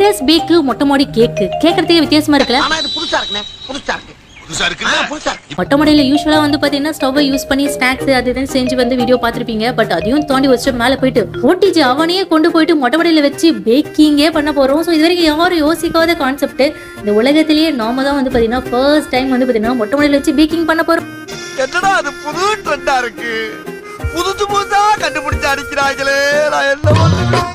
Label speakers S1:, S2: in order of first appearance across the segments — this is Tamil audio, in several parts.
S1: டெரஸ் பேக்கு மொட்டை மாடி கேக்கு கேட்கறதுக்கே வித்தியாசமா இருக்குல்ல.
S2: ஆனா இது புதுசா இருக்குனே, புதுசா இருக்கு.
S1: மொட்டை மாடியில யூஸ்வலா வந்து பாத்தீங்கன்னா ஸ்டவ் யூஸ் பண்ணி ஸ்நாக்ஸ் அது இதுன்னு செஞ்சு வந்து வீடியோ பார்த்திருப்பீங்க. பட் அதையும் தாண்டி வச்சு மேல போயிட்டு ஓடிஜி அவனையே கொண்டு போயிட்டு மொட்டை மாடியில வச்சு பேக்கிங்கே பண்ண போறோம். ஸோ இது வரைக்கும் யாரும் யோசிக்காத கான்செப்ட். இந்த உலகத்திலேயே நாம தான் வந்து பாத்தீங்கன்னா ஃபர்ஸ்ட் டைம் வந்து பாத்தீங்கன்னா மொட்டை மாடியில வச்சு பேக்கிங் பண்ண போறோம்.
S2: என்னடா அது புது ட்ரெண்டா இருக்கு, புதுசு புதுசா கண்டுபிடிச்சு அடிக்கிறாங்களே, நான் என்ன பண்ணுவேன்?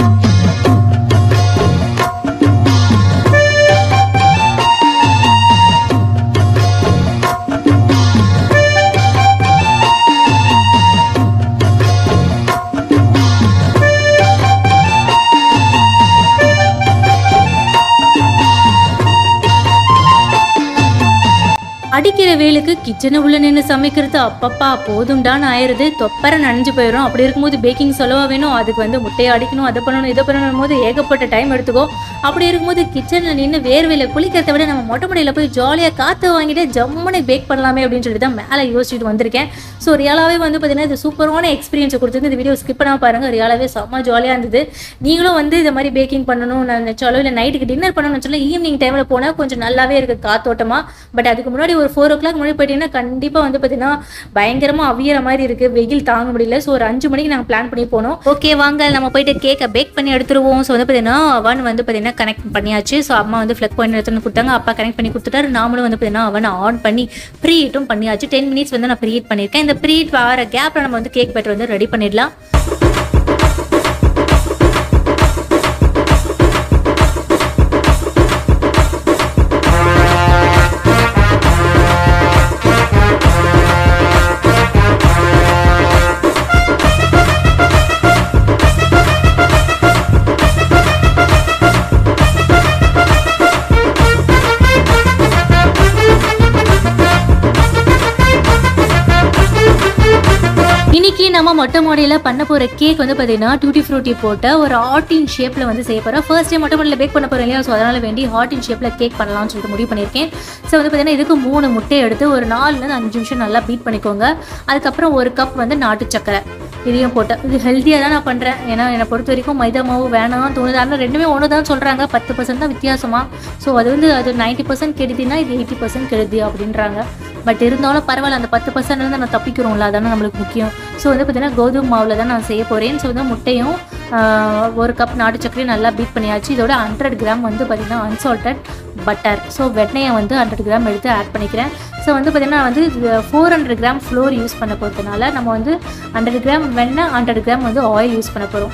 S2: அடிக்கிற வேலுக்கு கிச்சனை உள்ள நின்று சமைக்கிறது அப்பப்பா போதும்டான்னு ஆயிடுது. தொப்பரை நனைஞ்சு போயிடும். அப்படி இருக்கும்போது பேக்கிங் சொல்லவா வேணும்? அதுக்கு வந்து முட்டையை அடிக்கணும், அதை பண்ணணும், இதை பண்ணணும் போது ஏகப்பட்ட டைம் எடுத்துக்கோ. அப்படி இருக்கும்போது கிச்சனில் நின்று வேர்வையில் குளிக்கிறத விட நம்ம மொட்டை மாடியில் போய் ஜாலியாக காற்று வாங்கிட்டு ஜம்முனை பேக் பண்ணலாமே அப்படின்னு சொல்லிட்டு தான் மேலே யோசிச்சுட்டு வந்திருக்கேன். ஸோ ரியாலாகவே வந்து பார்த்தீங்கன்னா இது சூப்பரான எக்ஸ்பீரியன்ஸை கொடுத்துருக்கு. இந்த வீடியோ ஸ்கிப் பண்ணாமல் பாருங்கள். ரியாலாகவே செம்ம ஜாலியாக இருந்தது. நீங்களும் வந்து இந்த மாதிரி பேக்கிங் பண்ணணும் நினச்சாலும் இல்லை நைட்டுக்கு டின்னர் பண்ணணும்னு சொல்லி ஈவினிங் டைமில் போனால் கொஞ்சம் நல்லாவே இருக்குது காத்தோட்டமாக. பட் அதுக்கு முன்னாடி ஒரு 4 o'clock முன்னாடி போயிட்டீங்கன்னா கண்டிப்பாக வந்து பார்த்தீங்கன்னா பயங்கரமாக அவியற மாதிரி இருக்குது. வெயில் தாங்க முடியல. ஸோ ஒரு 5 மணிக்கு நாங்கள் பிளான் பண்ணி போனோம். ஓகே வாங்க நம்ம போயிட்டு கேக்கை பேக் பண்ணி எடுத்துருவோம். ஸோ வந்து பார்த்தீங்கன்னா அவன் வந்து பார்த்தீங்கன்னா கனெக்ட் பண்ணியாச்சு. ஸோ அம்மா வந்து ஃப்ளக் பாயிண்ட் எடுத்துன்னு கொடுத்தாங்க. அப்பா கனெக்ட் பண்ணி கொடுத்துட்டாரு. நாமளும் வந்து பார்த்தீங்கன்னா அவனை ஆன் பண்ணி ப்ரீ ஹீட்டும் பண்ணியாச்சு. 10 minutes வந்து நான் ப்ரீ ஹீட் பண்ணியிருக்கேன். இந்த ப்ரீ ஹீட் வர கேப்பில் நம்ம வந்து கேக் பேட்டர் வந்து ரெடி பண்ணிடலாம். இன்னைக்கு நம்ம மொட்டை மாடியில் பண்ண போகிற கேக் வந்து பார்த்தீங்கன்னா டூட்டி ஃப்ரூட்டி போட்ட ஒரு ஹார்ட் இன் ஷேப்பில் வந்து செய்ய போகிறேன். ஃபர்ஸ்ட் டைம் மொட்டை மாடியில் பேக் பண்ண போகிறேன் இல்லையா? ஸோ அதனால் வேண்டி ஹார்ட் இன் ஷேப்பில் கேக் பண்ணலாம்னு சொல்லிட்டு முடிவு பண்ணியிருக்கேன். ஸோ வந்து பார்த்தீங்கன்னா இதுக்கு 3 முட்டையை எடுத்து ஒரு 4-5 நிமிஷம் நல்லா பீட் பண்ணிக்கோங்க. அதுக்கப்புறம் 1 கப் வந்து நாட்டு சக்கரை இதையும் போட்டேன். இது ஹெல்த்தியாக தான் நான் பண்ணுறேன். ஏன்னா என்னை பொறுத்த வரைக்கும் மைதா மாவு வேணாம் தோணுது. ஆனால் ரெண்டுமே ஒன்று தான் சொல்கிறாங்க. 10% தான் வித்தியாசமாக. ஸோ அது வந்து அது 90% கெடுதினா இது 80% கெடுதி அப்படின்றாங்க. பட் இருந்தாலும் பரவாயில்ல, அந்த 10% வந்து நான் தப்பிக்கிறோம்ல, அதானே நம்மளுக்கு முக்கியம். ஸோ வந்து பார்த்தீங்கன்னா கோதுமை மாவில் தான் நான் செய்ய போகிறேன். ஸோ வந்து முட்டையும் 1 கப் நாட்டு சக்கரையும் நல்லா பீட் பண்ணியாச்சு. இதோட 100 கிராம் வந்து பார்த்திங்கன்னா அன்சால்டட் பட்டர். ஸோ வெண்ணெயை வந்து 100 கிராம் எடுத்து ஆட் பண்ணிக்கிறேன். ஸோ வந்து பார்த்திங்கன்னா வந்து 400 கிராம் ஃப்ளோர் யூஸ் பண்ண போகிறதுனால நம்ம வந்து 100 கிராம் வெண்ணெய் 100 கிராம் வந்து ஆயில் யூஸ் பண்ண போகிறோம்.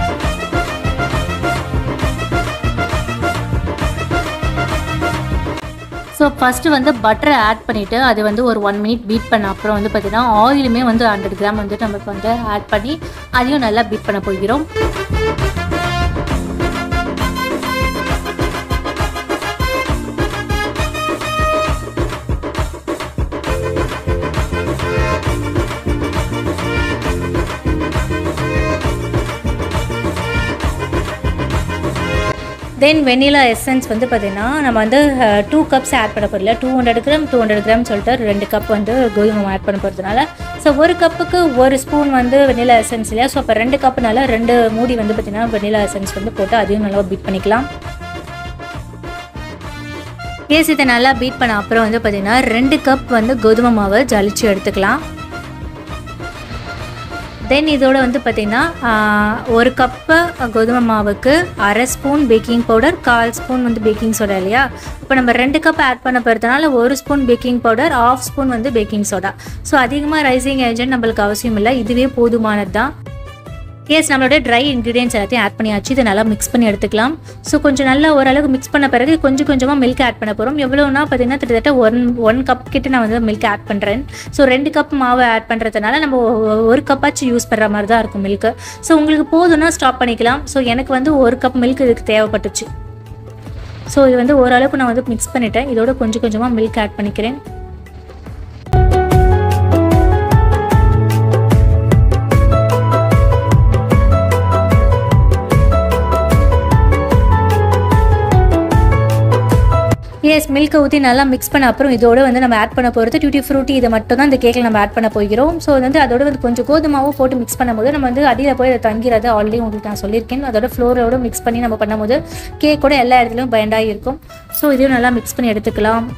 S2: ஸோ ஃபஸ்ட்டு வந்து பட்டரை ஆட் பண்ணிவிட்டு அது வந்து ஒரு 1 minute பீட் பண்ண அப்புறம் வந்து பார்த்திங்கன்னா ஆயிலுமே வந்து 100 கிராம் வந்து நமக்கு வந்து ஆட் பண்ணி அதையும் நல்லா பீட் பண்ண போகிறோம். தென் வெண்ணிலா எசன்ஸ் வந்து பார்த்திங்கன்னா நம்ம வந்து 2 cups ஆட் பண்ண போகிறோம். 200 கிராம் 200 கிராம் சொல்லிட்டு 2 கப் வந்து கோதுமை ஆட் பண்ண போகிறதுனால ஸோ 1 கப்புக்கு 1 ஸ்பூன் வந்து வெண்ணிலா எசன்ஸ் இல்லையா? ஸோ அப்போ 2 கப்புனால 2 மூடி வந்து பார்த்திங்கன்னா வெண்ணிலா எசன்ஸ் வந்து போட்டு அதையும் நல்லா பீட் பண்ணிக்கலாம். கேஸ் இதை நல்லா பீட் பண்ண அப்புறம் வந்து பார்த்திங்கன்னா 2 கப் வந்து கோதுமை மாவை ஜலிச்சு எடுத்துக்கலாம். தென் இதோட வந்து பார்த்திங்கன்னா 1 கப்பு கோதுமை மாவுக்கு 1/2 ஸ்பூன் பேக்கிங் பவுடர் 1/4 ஸ்பூன் வந்து பேக்கிங் சோடா இல்லையா? இப்போ நம்ம 2 கப் ஆட் பண்ண போகிறதுனால 1 ஸ்பூன் பேக்கிங் பவுடர் 1/2 ஸ்பூன் வந்து பேக்கிங் சோடா. ஸோ அதிகமாக ரைசிங் ஏஜென்ட் நம்மளுக்கு அவசியம் இல்லை, இதுவே போதுமானது தான். கேஸ் நம்மளோட ட்ரை இன்க்ரீடியன்ஸ் எல்லாத்தையும் ஆட் பண்ணியாச்சு. இதை நல்லா மிக்ஸ் பண்ணி எடுத்துக்கலாம். ஸோ கொஞ்சம் நல்லா ஓரளவுக்கு மிக்ஸ் பண்ண பிறகு கொஞ்சம் கொஞ்சமாக மில்க் ஆட் பண்ண போகிறோம். எவ்வளோனா பார்த்திங்கன்னா கிட்டத்தட்ட 1 கப் கிட்ட நான் வந்து மில்க் ஆட் பண்ணுறேன். ஸோ 2 கப் மாவு ஆட் பண்ணுறதுனால நம்ம 1 கப்பாச்சும் யூஸ் பண்ணுற மாதிரி தான் இருக்கும் மில்க்கு. ஸோ உங்களுக்கு போதும்னா ஸ்டாப் பண்ணிக்கலாம். ஸோ எனக்கு வந்து 1 கப் மில்க் இதுக்கு தேவைப்பட்டுச்சு. ஸோ இது வந்து ஓரளவுக்கு நான் வந்து மிக்ஸ் பண்ணிட்டேன். இதோட கொஞ்சம் கொஞ்சமாக மில்க் ஆட் பண்ணிக்கிறேன். எஸ் மில்கை ஊற்றி நல்லா மிக்ஸ் பண்ண அப்புறம் இதோட வந்து நம்ம ஆட் பண்ண போகிறது டியூட்டி ஃப்ரூட்டி. இதை மட்டும் தான் இந்த கேக்கில் நம்ம ஆட் பண்ண போகிறோம். ஸோ வந்து அதோட வந்து கொஞ்சம் கோதுமாவும் போட்டு மிக்ஸ் பண்ணும்போது நம்ம வந்து அடியில் போய் அதை தங்கிறது ஆல்ரெடி உங்களுக்கு நான் சொல்லியிருக்கேன். அதோட ஃப்ளோரோட மிக்ஸ் பண்ணி நம்ம பண்ணும்போது கேக்கோட எல்லா இடத்துலையும் பைண்டாகி இருக்கும். ஸோ இதையும் நல்லா மிக்ஸ் பண்ணி எடுத்துக்கலாம்.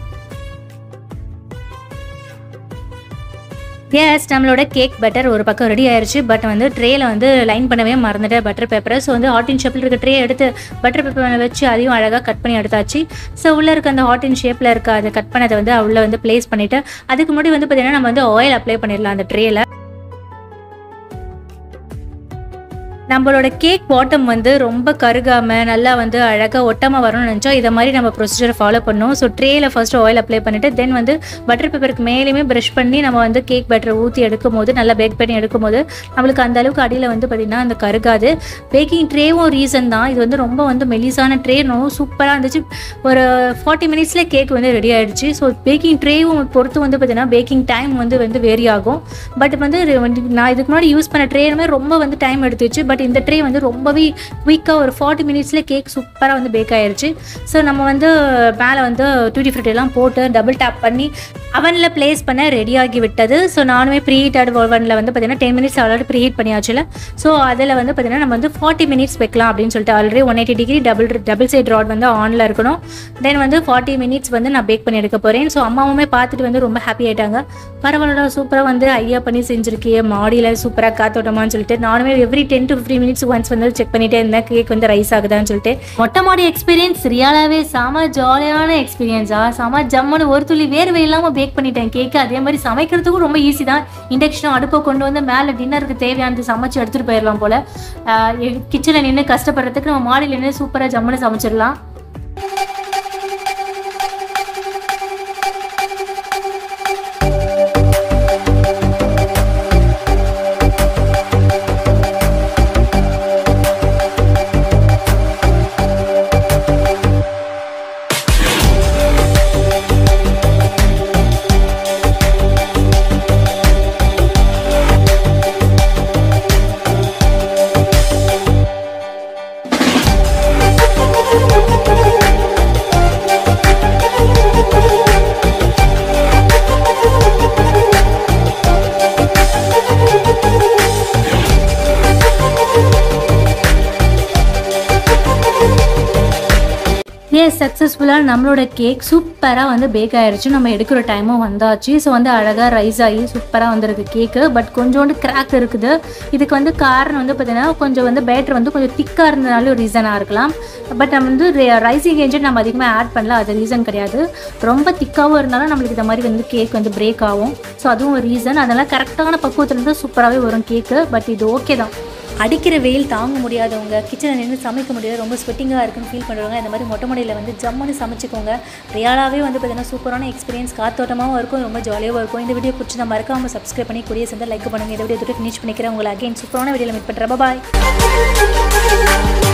S2: எஸ் நம்மளோட கேக் பட்டர் ஒரு பக்கம் ரெடி ஆயிடுச்சு. பட் வந்து ட்ரேயில் வந்து லைன் பண்ணவே மறந்துட்டேன் பட்டர் பேப்பரை. ஸோ வந்து ஹாட் இன் ஷேப்பில் இருக்க ட்ரே எடுத்து பட்டர் பேப்பர் வச்சு அதையும் அழகாக கட் பண்ணி எடுத்தாச்சு. ஸோ உள்ளே இருக்க அந்த ஹாட் இன் ஷேப்பில் இருக்க அதை கட் பண்ணதை வந்து உள்ளே வந்து ப்ளேஸ் பண்ணிவிட்டு அதுக்கு முன்னாடி வந்து பார்த்திங்கன்னா நம்ம வந்து ஆயில் அப்ளை பண்ணிடலாம் அந்த ட்ரேயில். நம்மளோட கேக் பாட்டம் வந்து ரொம்ப கருகாமல் நல்லா வந்து அழகாக ஒட்டாமல் வரணும்னு நினச்சோம். இதை மாதிரி நம்ம ப்ரொசீஜரை ஃபாலோ பண்ணோம். ஸோ ட்ரேயில் ஃபஸ்ட்டு ஆயில் அப்ளை பண்ணிவிட்டு தென் வந்து பட்டர் பேப்பருக்கு மேலேயுமே ப்ரஷ் பண்ணி நம்ம வந்து கேக் பட்டரை ஊற்றி எடுக்கும் போது நல்லா பேக் பண்ணி எடுக்கும் போது நம்மளுக்கு அந்த அளவுக்கு அடியில் வந்து பார்த்திங்கன்னா அந்த கருகாது. பேக்கிங் ட்ரேவும் ரீசன் தான். இது வந்து ரொம்ப வந்து மெலிசான ட்ரே சூப்பராக இருந்துச்சு. ஒரு 40 மினிட்ஸ்லேயே கேக் வந்து ரெடி ஆகிடுச்சு. ஸோ பேக்கிங் ட்ரேவும் பொறுத்து வந்து பார்த்திங்கன்னா பேக்கிங் டைம் வந்து வேரி ஆகும். பட் வந்து நான் இதுக்கு முன்னாடி யூஸ் பண்ண ட்ரேனுமே ரொம்ப வந்து டைம் எடுத்துச்சு. பட் இந்த ட்ரே வந்து ரொம்பவே குயிக்காக ஒரு 40 மினிட்ஸில் கேக் சூப்பராக வந்து பேக் ஆயிடுச்சு. ஸோ நம்ம வந்து மேலே வந்து டியூட்டி ஃப்ரூட்டிலாம் போட்டு டபுள் டேப் பண்ணி அவனில் ப்ளேஸ் பண்ண ரெடியாகி விட்டது. ஸோ நானுமே ப்ரீஹீட்டட் ஓவனில் வந்து பார்த்திங்கன்னா 10 மினிட்ஸ் ஆல்ரெடி ப்ரீஹீட் பண்ணியாச்சுல. ஸோ அதில் வந்து பார்த்திங்கன்னா நம்ம வந்து 40 மினிட்ஸ் வைக்கலாம் அப்படின்னு சொல்லிட்டு already 180 degree double side rod வந்து ஆனில் இருக்கணும். தென் வந்து 40 மினிட்ஸ் வந்து நான் பேக் பண்ணி எடுக்க போகிறேன். ஸோ அம்மாவுமே பார்த்துட்டு வந்து ரொம்ப ஹாப்பி ஆகிட்டாங்க. பரவாயில்ல சூப்பராக வந்து ஐயா பண்ணி செஞ்சுருக்கே மாடியில் சூப்பராக காத்தோட்டமான்னு சொல்லிட்டு நானுமே எவ்ரி 10 to 15 மினிட்ஸ் ஒன்ஸ் வந்து செக் பண்ணிகிட்டே இருந்தேன் கேக் வந்து ரைஸ் ஆகுதான்னு சொல்லிட்டு. மொட்டை மாடி எக்ஸ்பீரியன்ஸ் ரியாலாகவே செம ஜாலியான எக்ஸ்பீரியன்ஸா செம ஜம்முன்னு ஒரு துளி வேர்வை இல்லாமல் பேக் பண்ணிட்டேன் கேக்கு. அதே மாதிரி சமைக்கிறதுக்கும் ரொம்ப ஈஸி தான். இண்டக்ஷனும் அடுப்பை கொண்டு வந்து மேலே டின்னருக்கு தேவையானது சமைச்சு எடுத்துகிட்டு போயிடலாம் போல். கிச்சனில் நின்று கஷ்டப்படுறதுக்கு நம்ம மாடியில் நின்று சூப்பராக ஜம்முன்னு சமைச்சிடலாம். சக்ஸஸ்ஃபுல்லாக நம்மளோட கேக் சூப்பராக வந்து பேக் ஆகிடுச்சு. நம்ம எடுக்கிற டைமும் வந்தாச்சு. ஸோ வந்து அழகாக ரைஸ் ஆகி சூப்பராக வந்துருக்கு கேக்கு. பட் கொஞ்சோண்டு கிராக் இருக்குது. இதுக்கு வந்து காரணம் வந்து பார்த்திங்கன்னா கொஞ்சம் வந்து பேட்டர் வந்து கொஞ்சம் திக்காக இருந்ததுனால ஒரு ரீசனாக இருக்கலாம். பட் நம்ம வந்து ரைசிங் ஏஜென்ட் நம்ம அதிகமாக ஆட் பண்ணல, அது ரீசன் கிடையாது. ரொம்ப திக்காகவும் இருந்தாலும் நம்மளுக்கு இந்த மாதிரி வந்து கேக் வந்து பிரேக் ஆகும். ஸோ அதுவும் ஒரு ரீசன். அதெல்லாம் கரெக்டான பக்குவத்தில் இருந்தால் சூப்பராகவே வரும் கேக்கு. பட் இது ஓகே தான். அடிக்கிற வெயில் தாங்க முடியாதவங்க, கிச்சனில் நின்று சமைக்க முடியாது, ரொம்ப ஸ்வெட்டிங்காக இருக்குன்னு ஃபீல் பண்ணுறவங்க இந்த மாதிரி மொட்டை மாடியில் வந்து ஜம்முன்னு சமைச்சிக்கோங்க. ரியாலாகவே வந்து பார்த்திங்கன்னா சூப்பரான எக்ஸ்பீரியன்ஸ், காத்தோட்டமாகவும் இருக்கும், ரொம்ப ஜாலியாகவும் இருக்கும். இந்த வீடியோ பிடிச்சி தான் மறக்காமல் சப்ஸ்கிரைப் பண்ணி கூடிய சேர்ந்து லைக் பண்ணுங்கள். இந்த வீடியோ தொட்டு ஃபினிஷ் பண்ணிக்கிறேன். உங்களை அகைன் சூப்பரான வீடியோவில் மீட் பண்ணுறேன். பாய்.